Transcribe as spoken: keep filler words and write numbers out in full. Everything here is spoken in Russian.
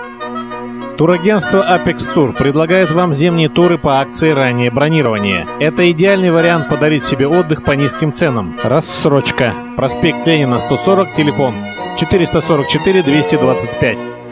Турагентство Apex Tour предлагает вам зимние туры по акции раннее бронирование. Это идеальный вариант подарить себе отдых по низким ценам. Рассрочка. Проспект Ленина, сто сорок, телефон четыреста сорок четыре двести двадцать пять.